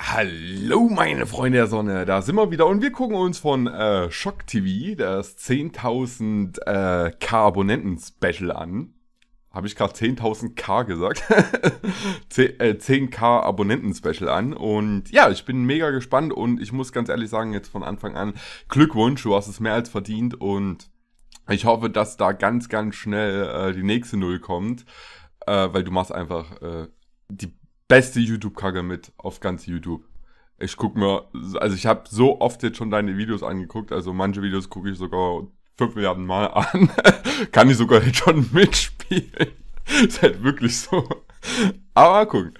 Hallo meine Freunde der Sonne, da sind wir wieder und wir gucken uns von Shock TV das 10.000 K Abonnenten Special an. Habe ich gerade 10.000 K gesagt? 10.000 Abonnenten Special an und ja, ich bin mega gespannt und ich muss ganz ehrlich sagen, jetzt von Anfang an Glückwunsch, du hast es mehr als verdient und ich hoffe, dass da ganz, ganz schnell die nächste Null kommt, weil du machst einfach die beste YouTube-Kacke mit auf ganz YouTube. Ich gucke mir, also ich habe so oft jetzt schon deine Videos angeguckt, also manche Videos gucke ich sogar 5 Milliarden Mal an. Kann ich sogar jetzt schon mitspielen. Ist halt wirklich so. Aber gucken.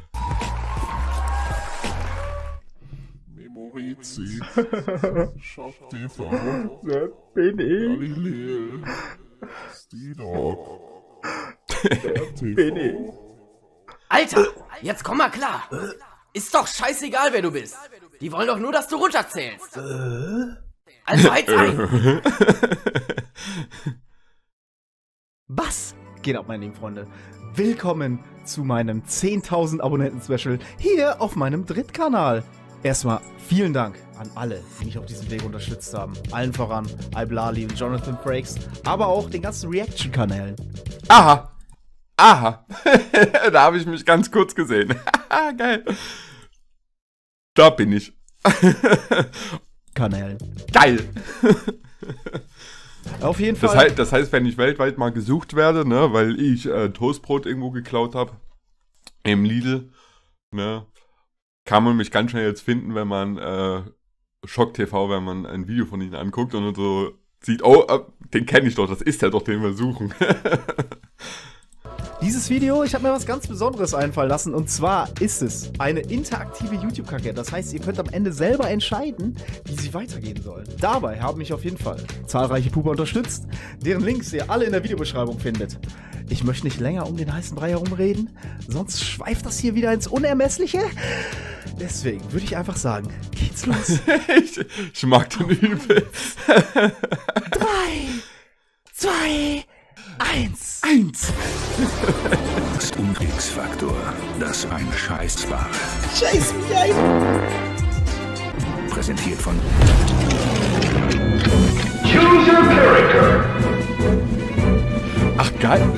Memory zieht. Shock TV. Wer bin ich? Galileo. Stidog. Bin ich? Alter, jetzt komm mal klar. Ist doch scheißegal, wer du bist. Die wollen doch nur, dass du runterzählst. Also halt ein. Was geht ab, meine lieben Freunde? Willkommen zu meinem 10.000 Abonnenten-Special hier auf meinem Drittkanal. Erstmal vielen Dank an alle, die mich auf diesem Weg unterstützt haben. Allen voran Iblali und Jonathan Frakes, aber auch den ganzen Reaction-Kanälen. Aha. Aha. Da habe ich mich ganz kurz gesehen. Geil. Da bin ich. Kanälen. Geil. Auf jeden Fall. Das heißt, wenn ich weltweit mal gesucht werde, ne, weil ich Toastbrot irgendwo geklaut habe, im Lidl, ne, kann man mich ganz schnell jetzt finden, wenn man Shock TV, wenn man ein Video von ihnen anguckt und so sieht, oh, den kenne ich doch, das ist der doch, den wir suchen. Dieses Video, ich habe mir was ganz Besonderes einfallen lassen und zwar ist es eine interaktive YouTube-Kacke. Das heißt, ihr könnt am Ende selber entscheiden, wie sie weitergehen soll. Dabei haben mich auf jeden Fall zahlreiche Puper unterstützt, deren Links ihr alle in der Videobeschreibung findet. Ich möchte nicht länger um den heißen Brei herumreden, sonst schweift das hier wieder ins Unermessliche. Deswegen würde ich einfach sagen, geht's los. ich mag den übel. 3, 2, 1. Das Unglücksfaktor, das ein Scheiß war. Scheiß mich ein. Präsentiert von Choose your character. Ach, geil.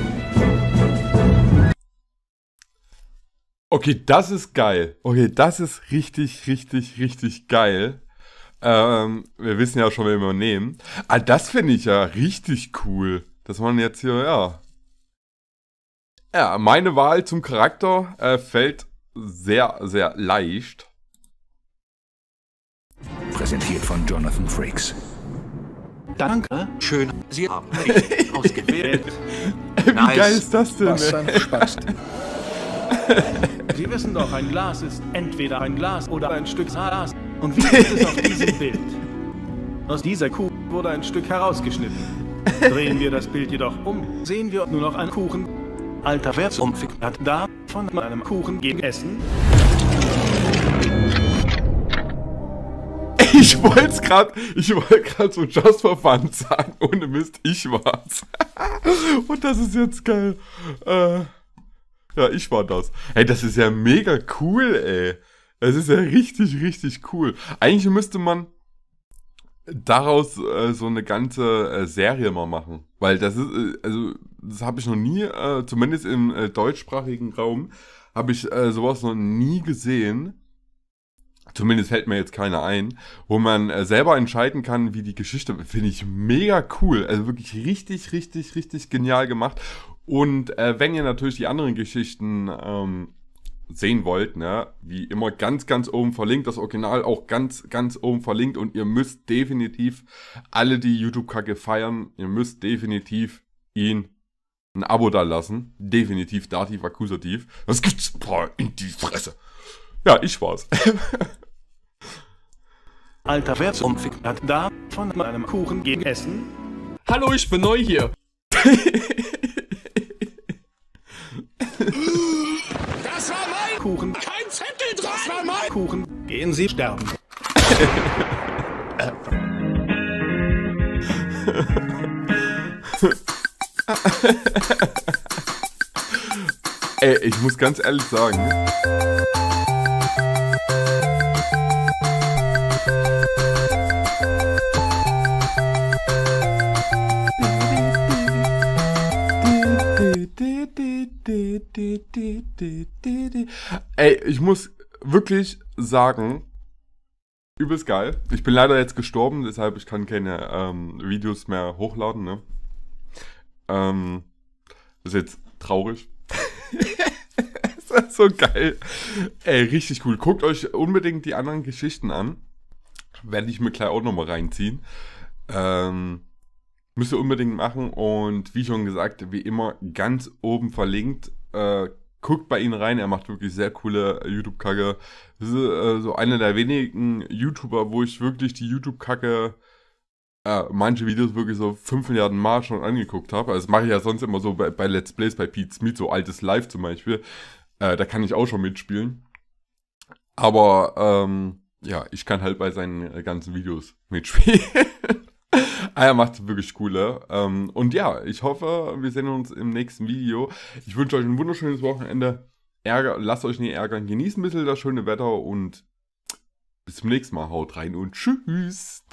Okay, das ist geil. Okay, das ist richtig, richtig, richtig geil. Wir wissen ja schon, wen wir nehmen. Ah, das finde ich ja richtig cool. Dass man jetzt hier, ja. Ja, meine Wahl zum Charakter fällt sehr, sehr leicht. Präsentiert von Jonathan Frakes. Danke. Schön, Sie haben mich ausgewählt. Wie geil ist das denn? Was ein Spaß. Sie wissen doch, ein Glas ist entweder ein Glas oder ein Stück Glas. Und wie ist es auf diesem Bild? Aus dieser Kuh wurde ein Stück herausgeschnitten. Drehen wir das Bild jedoch um, sehen wir nur noch einen Kuchen. Alter, wer zum Fick hat da von einem Kuchen gegessen? Ich wollte gerade so just for fun sagen, ohne Mist, ich war's. Und das ist jetzt geil. Ja, ich war das. Hey, das ist ja mega cool, ey. Das ist ja richtig, richtig cool. Eigentlich müsste man daraus so eine ganze Serie mal machen. Weil das ist, also, das habe ich noch nie, zumindest im deutschsprachigen Raum, habe ich sowas noch nie gesehen. Zumindest fällt mir jetzt keiner ein, wo man selber entscheiden kann, wie die Geschichte, finde ich mega cool. Also wirklich richtig, richtig, richtig genial gemacht. Und wenn ihr natürlich die anderen Geschichten sehen wollt, ne, wie immer ganz, ganz oben verlinkt, das Original auch ganz, ganz oben verlinkt und ihr müsst definitiv alle die YouTube-Kacke feiern, ihr müsst definitiv ihn ein Abo da lassen, definitiv, Dativ, Akkusativ, das gibt's, boah, in die Fresse. Ja, ich war's. Alter, wer zum Fick hat da von einem Kuchen gegessen? Hallo, ich bin neu hier. Das war mein Kuchen. Kein Zettel dran. Das war mein Kuchen. Gehen Sie sterben. Ey, ich muss ganz ehrlich sagen, Ey, ich muss wirklich sagen, übelst geil. Ich bin leider jetzt gestorben, deshalb ich kann keine Videos mehr hochladen, ne? Das ist jetzt traurig. Das ist so geil. Ey, richtig cool. Guckt euch unbedingt die anderen Geschichten an. Werde ich mir gleich auch nochmal reinziehen. Müsst ihr unbedingt machen. Und wie schon gesagt, wie immer ganz oben verlinkt. Guckt bei ihm rein. Er macht wirklich sehr coole YouTube-Kacke. Das ist so einer der wenigen YouTuber, wo ich wirklich die YouTube-Kacke manche Videos wirklich so 5 Milliarden Mal schon angeguckt habe. Also das mache ich ja sonst immer so bei Let's Plays, bei Pete's Meat, so altes Live zum Beispiel. Da kann ich auch schon mitspielen. Aber ja, ich kann halt bei seinen ganzen Videos mitspielen. Er macht wirklich coole. Und ja, ich hoffe, wir sehen uns im nächsten Video. Ich wünsche euch ein wunderschönes Wochenende. Lasst euch nicht ärgern. Genießt ein bisschen das schöne Wetter und bis zum nächsten Mal. Haut rein und tschüss.